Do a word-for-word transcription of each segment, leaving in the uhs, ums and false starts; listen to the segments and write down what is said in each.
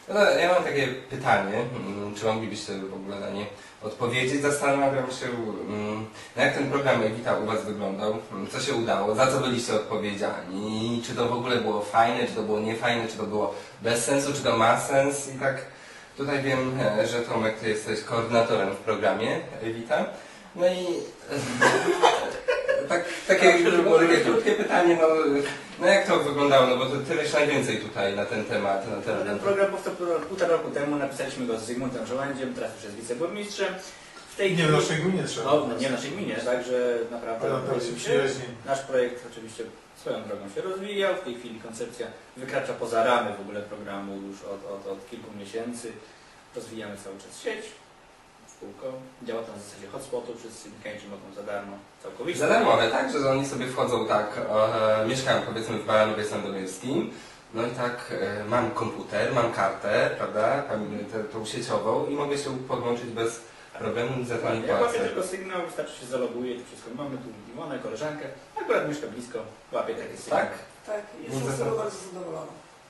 No, ja mam takie pytanie, czy moglibyście w ogóle na nie odpowiedzieć? Zastanawiam się, jak ten program Evita u Was wyglądał, co się udało, za co byliście odpowiedzialni, czy to w ogóle było fajne, czy to było niefajne, czy to było bez sensu, czy to ma sens i tak. Tutaj wiem, że Tomek, Ty jesteś koordynatorem w programie Evita. No i tak, takie, no, takie krótkie pytanie, no, no jak to wyglądało, no bo to tyle najwięcej tutaj na ten temat. Na ten, ten program powstał półtora roku temu, napisaliśmy go z Zygmuntem Żołędziem, teraz już jest wiceburmistrzem. W tej nie w naszej gminie trzeba. No, nie w naszej gminie, także naprawdę się nasz projekt oczywiście swoją drogą się rozwijał. W tej chwili koncepcja wykracza poza ramy w ogóle programu już od, od, od kilku miesięcy. Rozwijamy cały czas sieć. Kółko. Działa to na zasadzie hotspotu, wszyscy klient mogą za darmo całkowicie. Za darmowe, tak? Że oni sobie wchodzą tak, e, mieszkają powiedzmy w Baranowie Sandomierskim, no i tak e, mam komputer, mam kartę, prawda, tę, tą sieciową i mogę się podłączyć bez problemu, za to nie Jak łapie płacę. tylko sygnał, wystarczy się zaloguje, to wszystko. Mamy tu Iwonę, koleżankę, akurat mieszka blisko, łapie taki sygnał. Tak? Tak, jestem z tego bardzo zadowolona.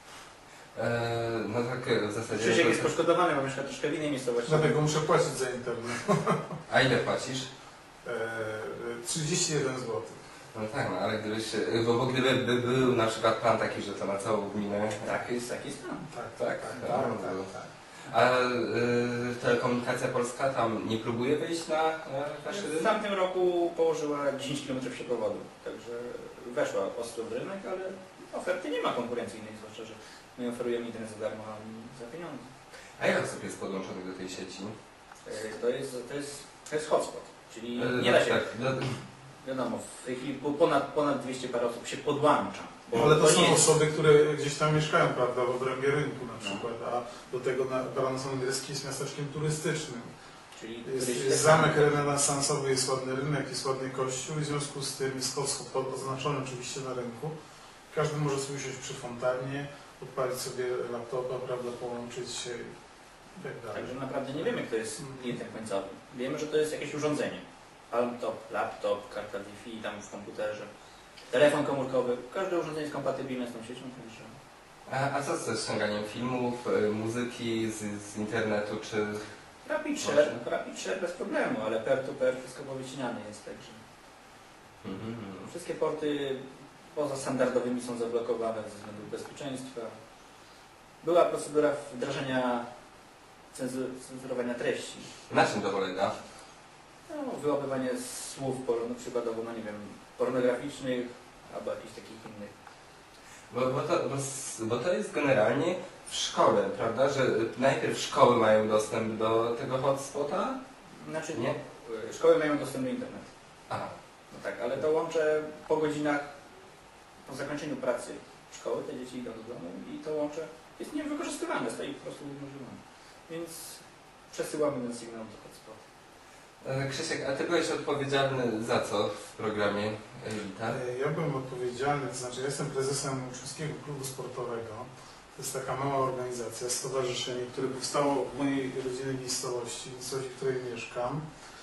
Eee, no tak w zasadzie... Krzysiek jest poszkodowany, bo mieszka troszkę w innej miejscowości. Dlatego muszę płacić za internet. A ile płacisz? Eee, trzydzieści jeden złotych. No tak, no ale gdybyś... Bo, bo gdyby by był na przykład plan taki, że to na całą gminę... Tak, jest taki stan. Tak, Tak, tak, tak. tak, no, tak, tak. A y, Telekomunikacja Polska tam nie próbuje wyjść na wasz rynek? W tamtym roku położyła dziesięć kilometrów przeprowodu, także weszła ostro w rynek, ale oferty nie ma konkurencyjnej, zwłaszcza, że my oferujemy internet za darmo, a oni za pieniądze. A ile osób jest podłączonych do tej sieci? To jest, to jest, to jest hotspot, czyli E, nie da się, tak, no, wiadomo, w tej chwili ponad, ponad dwieście parę osób się podłącza. Bo ale to, to są jest... osoby, które gdzieś tam mieszkają, prawda, w obrębie rynku na przykład, a do tego Baran Sandomierski jest miasteczkiem turystycznym. Czyli jest, jest jest zamek renesansowy, jest ładny rynek, jest ładny kościół i w związku z tym jest hotspot oznaczony oczywiście na rynku. Każdy może sobie usiąść przy fontannie, odpalić sobie laptopa, prawda, połączyć się i tak dalej. Także naprawdę nie wiemy, kto jest klientem końcowym. Wiemy, że to jest jakieś urządzenie. Palmtop, laptop, karta Wi-Fi tam w komputerze, telefon komórkowy. Każde urządzenie jest kompatybilne z tą siecią, także... A, a co ze ściąganiem filmów, muzyki z, z internetu, czy... Rapid share, rapid share bez problemu, ale peer-to-peer wszystko powycinane jest, także... Mhm. Wszystkie porty poza standardowymi są zablokowane ze względu bezpieczeństwa. Była procedura wdrażania cenzurowania treści. Na czym to polega? No, wyłapywanie słów, no, przykładowo, no nie wiem, pornograficznych albo jakichś takich innych. Bo, bo, to, bo, bo to jest generalnie w szkole, prawda? Że najpierw szkoły mają dostęp do tego hotspota? Znaczy nie? Szkoły mają dostęp do internetu. Aha. No tak, ale to łącze po godzinach, po zakończeniu pracy szkoły, te dzieci idą do domu i to łącze jest niewykorzystywane, stoi po prostu umożliwione. Więc przesyłamy ten sygnał do hotspota. Krzysiek, a Ty byłeś odpowiedzialny za co w programie Evita? Ja byłem odpowiedzialny, to znaczy ja jestem prezesem Uczniowskiego Klubu Sportowego. To jest taka mała organizacja, stowarzyszenie, które powstało w mojej rodzinnej miejscowości, miejscowości, w której mieszkam.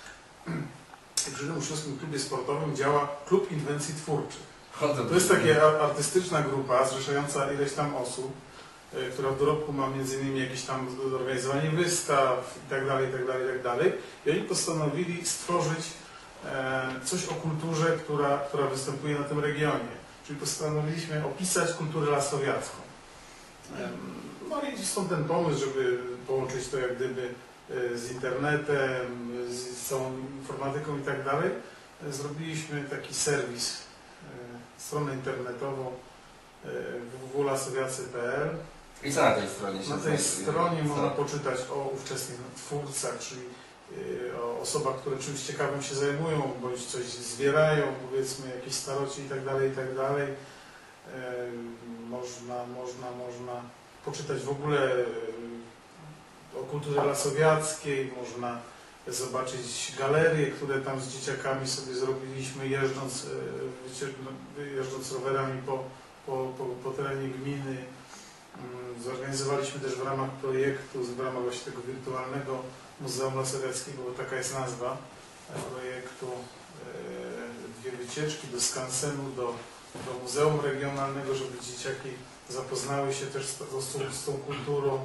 I przy tym Uczniowskim Klubie Sportowym działa Klub Inwencji Twórczych. To jest taka artystyczna grupa zrzeszająca ileś tam osób, która w dorobku ma między innymi jakieś tam organizowanie wystaw itd., itd., itd. I oni postanowili stworzyć coś o kulturze, która, która występuje na tym regionie. Czyli postanowiliśmy opisać kulturę lasowiacką. No i stąd ten pomysł, żeby połączyć to jak gdyby z internetem, z całą informatyką i tak dalej. Zrobiliśmy taki serwis, stronę internetową w w w kropka lasowiacy kropka p l. I co na tej stronie się Na tej znajduje? stronie Co? można poczytać o ówczesnych twórcach, czyli o osobach, które czymś ciekawym się zajmują, bądź coś zbierają, powiedzmy jakieś starocie i tak dalej, i tak dalej. Można, można, można poczytać w ogóle o kulturze lasowiackiej, można zobaczyć galerie, które tam z dzieciakami sobie zrobiliśmy, jeżdżąc, jeżdżąc rowerami po, po, po, po terenie gminy. Zorganizowaliśmy też w ramach projektu, w ramach właśnie tego wirtualnego Muzeum Lasowiackiego, bo taka jest nazwa projektu, dwie wycieczki do skansenu, do, do Muzeum Regionalnego, żeby dzieciaki zapoznały się też z, z, z tą kulturą.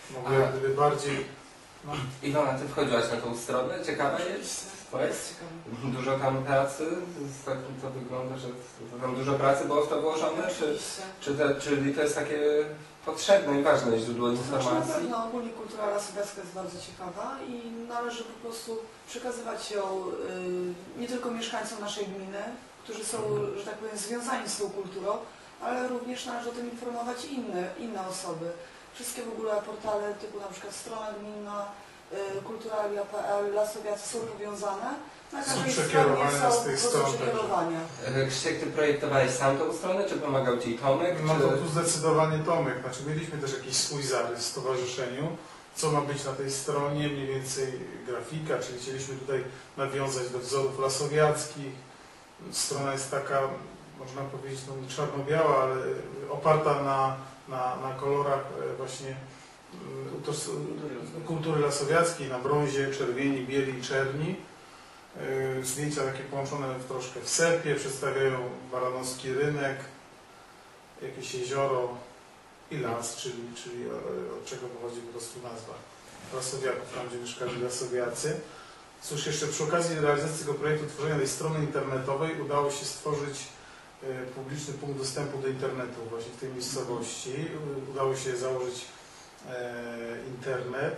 mogły A- jak gdyby bardziej... No, Iwona, ty wchodziłaś na tą stronę? Ciekawa jest? To jest ciekawe. Dużo tam pracy? Z takim to wygląda, że to tam dużo pracy było w to włożone? Czy, Oczywiście. czy te, czyli to jest takie potrzebne i ważne źródło Znaczy na informacji? pewno ogólnie kultura lasowecka jest bardzo ciekawa i należy po prostu przekazywać ją y, nie tylko mieszkańcom naszej gminy, którzy są, że tak powiem, związani z tą kulturą, ale również należy o tym informować inne, inne osoby. Wszystkie w ogóle portale typu na przykład strona gminna, y, kulturalia kropka p l, lasowiacy są powiązane. Na Są każdej przekierowania stronie są z tych po prostu stron, przekierowania. E, Krzysiek, ty projektowałeś sam tą stronę, czy pomagał ci Tomek? no to Czy... tu zdecydowanie Tomek. Znaczy mieliśmy też jakiś swój zarys w stowarzyszeniu, co ma być na tej stronie, mniej więcej grafika, czyli chcieliśmy tutaj nawiązać do wzorów lasowiackich. Strona jest taka, można powiedzieć, no nie czarno-biała, ale oparta na, na, na kolorach e, właśnie mm, utos- kultury lasowiackiej, na brązie, czerwieni, bieli i czerni. E, Zdjęcia takie połączone w troszkę w sepie, przedstawiają baranowski rynek, jakieś jezioro i las, czyli, czyli e, od czego pochodzi po prostu nazwa lasowiaków, tam gdzie mieszkali lasowiacy. Cóż, jeszcze przy okazji realizacji tego projektu, tworzenia tej strony internetowej udało się stworzyć e, publiczny punkt dostępu do internetu właśnie w tej miejscowości. U- Udało się założyć e, internet.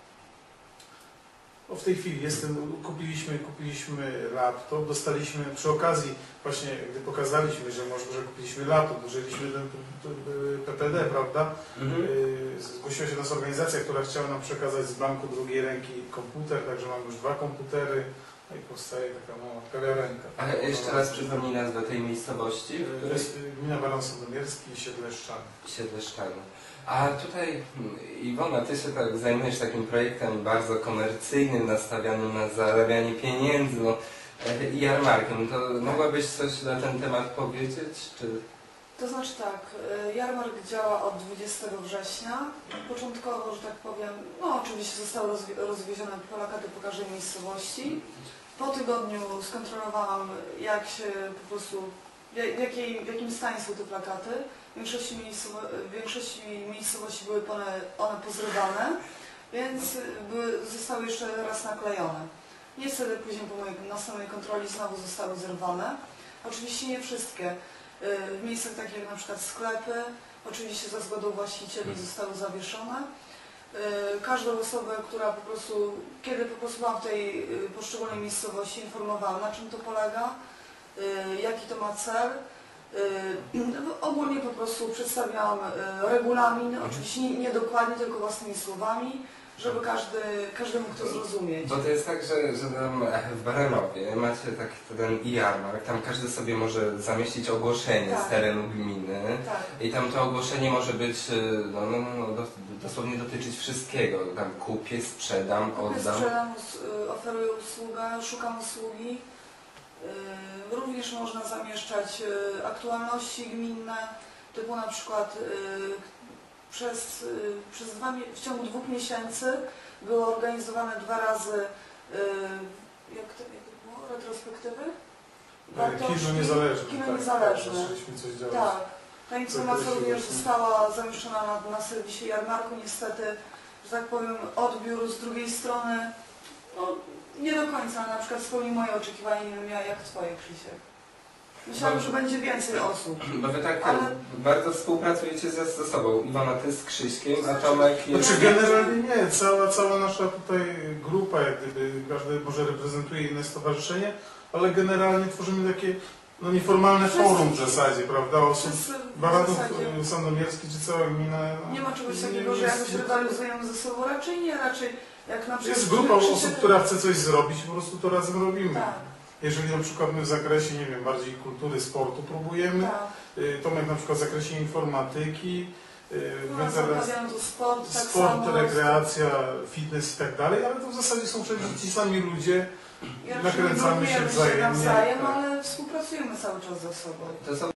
No w tej chwili jestem, kupiliśmy, kupiliśmy laptop, dostaliśmy przy okazji, właśnie gdy pokazaliśmy, że może, że kupiliśmy laptop, użyliśmy ten P P D, prawda? Mhm. Y, Zgłosiła się nas organizacja, która chciała nam przekazać z banku drugiej ręki komputer, także mamy już dwa komputery, no i powstaje taka mała kawiarenka. Ale jeszcze raz przypomnij nazwę tej miejscowości, w Y, To której jest y, gmina Baran Sandomierski i Siedleszczany. Siedleszczany. A tutaj, hmm, Iwona, ty się tak zajmujesz takim projektem bardzo komercyjnym, nastawianym na zarabianie pieniędzy, no, e, i jarmarkiem. To mogłabyś coś na ten temat powiedzieć? Czy... To znaczy tak, y, jarmark działa od dwudziestego września. Początkowo, że tak powiem, no oczywiście zostały rozwi rozwiezione plakaty po każdej miejscowości. Po tygodniu skontrolowałam, jak się po prostu, w, jakiej, w jakim stanie są te plakaty. W większości, miejscowo w większości miejscowości były one, one pozrywane, więc były, zostały jeszcze raz naklejone. Niestety później po mojej następnej kontroli znowu zostały zerwane. Oczywiście nie wszystkie. W miejscach takich jak na przykład sklepy, oczywiście za zgodą właścicieli zostały zawieszone. Każdą osobę, która po prostu, kiedy po prostu byłam w tej poszczególnej miejscowości, informowałam, na czym to polega, jaki to ma cel. Ogólnie po prostu przedstawiałam regulamin, oczywiście nie, nie dokładnie, tylko własnymi słowami, żeby każdy, każdy mógł to zrozumieć. Bo to jest tak, że, że tam w Baranowie macie taki ten e-jarmark, tam każdy sobie może zamieścić ogłoszenie Tak. z terenu gminy Tak. i tam to ogłoszenie może być, no, no, no, dos- dosłownie dotyczyć wszystkiego. Tam kupię, sprzedam, Kupię, oddam. sprzedam, us- oferuję usługę, szukam usługi. Yy, Również można zamieszczać yy, aktualności gminne, typu na przykład yy, przez, yy, przez dwa, mi- w ciągu dwóch miesięcy były organizowane dwa razy yy, jak, to, jak to było? Retrospektywy? Kino niezależne. Kino tak, niezależne. zaczęliśmy coś działać. Tak. Ta informacja Zakresie również właśnie. została zamieszczona na, na serwisie jarmarku. Niestety, że tak powiem, odbiór z drugiej strony no, nie do końca, ale na przykład spełni moje oczekiwania, nie wiem ja- jak Twoje, Krzysiek. Myślałam, że będzie więcej osób. Bo wy tak Ale- bardzo współpracujecie ze, ze sobą. Iwona, ty z Krzyśkiem, a Tomek jest... Znaczy generalnie nie, cała, cała nasza tutaj grupa, jak gdyby każdy może reprezentuje inne stowarzyszenie, ale generalnie tworzymy takie no, nieformalne Wszyscy- forum w zasadzie, prawda, osób Wszyscy w Baranów zasadzie y, Sandomierski czy cała gmina. No, nie ma czegoś nie- takiego, nie że jest- jakoś rywalizujemy ze sobą. Raczej nie, raczej jak na przykład... Jest grupa Krzysiek- osób, która chce coś zrobić, po prostu to razem robimy. Tak, Jeżeli na przykład my w zakresie, nie wiem, bardziej kultury, sportu próbujemy, tak. y, Tomek na przykład w zakresie informatyki, y, U w nas interes- zamawiamy tu sport, tak sport, samo. rekreacja, fitness i tak dalej, ale to w zasadzie są przecież ci sami ludzie. Ja nakręcamy się się wzajemnie, nawzajem, tak. ale współpracujemy cały czas ze sobą. To są